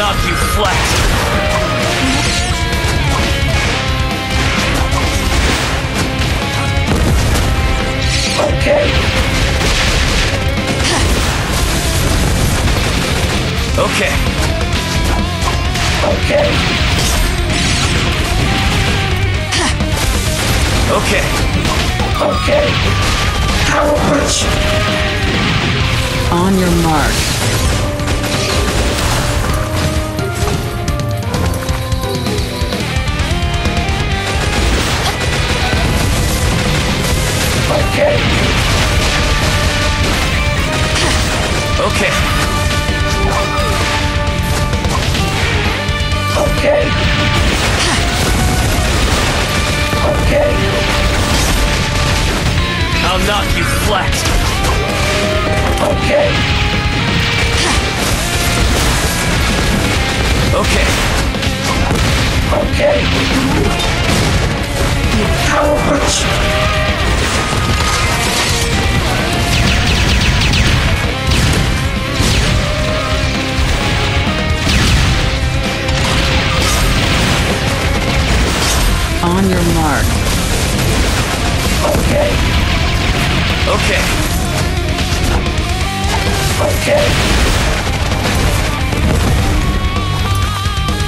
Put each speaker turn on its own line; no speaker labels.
knock you flat. Okay. Okay. Okay. Okay. Okay. Power punch.
On your mark.
Okay. Okay. Okay. Okay. I'll knock you flat. Okay. Okay. Okay. Power punch.
On your mark.
Okay. Okay. Okay.